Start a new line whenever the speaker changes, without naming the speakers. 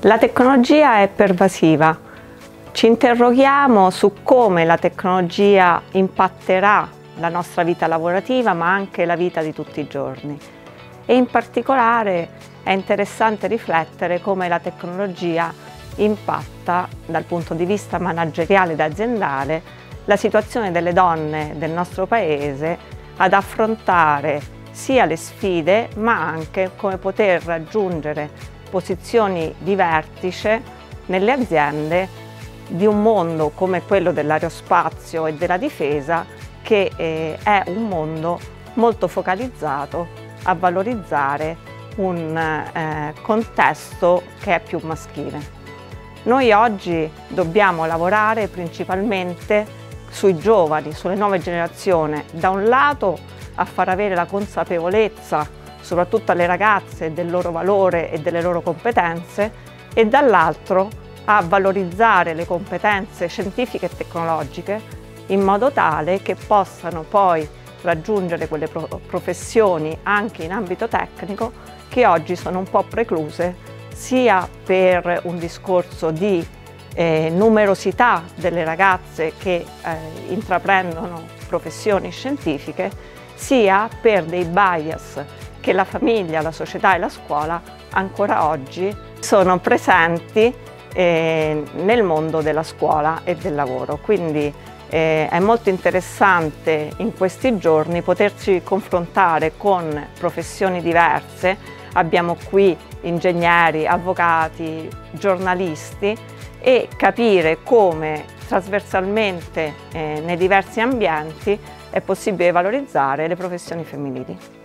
La tecnologia è pervasiva. Ci interroghiamo su come la tecnologia impatterà la nostra vita lavorativa, ma anche la vita di tutti i giorni. E in particolare è interessante riflettere come la tecnologia impatta dal punto di vista manageriale ed aziendale la situazione delle donne del nostro Paese ad affrontare sia le sfide, ma anche come poter raggiungere posizioni di vertice nelle aziende di un mondo come quello dell'aerospazio e della difesa, che è un mondo molto focalizzato a valorizzare un contesto che è più maschile. Noi oggi dobbiamo lavorare principalmente sui giovani, sulle nuove generazioni, da un lato a far avere la consapevolezza soprattutto alle ragazze del loro valore e delle loro competenze, e dall'altro a valorizzare le competenze scientifiche e tecnologiche in modo tale che possano poi raggiungere quelle professioni anche in ambito tecnico che oggi sono un po' precluse sia per un discorso di numerosità delle ragazze che intraprendono professioni scientifiche, sia per dei bias che la famiglia, la società e la scuola ancora oggi sono presenti nel mondo della scuola e del lavoro. Quindi è molto interessante in questi giorni poterci confrontare con professioni diverse. Abbiamo qui ingegneri, avvocati, giornalisti, e capire come trasversalmente nei diversi ambienti è possibile valorizzare le professioni femminili.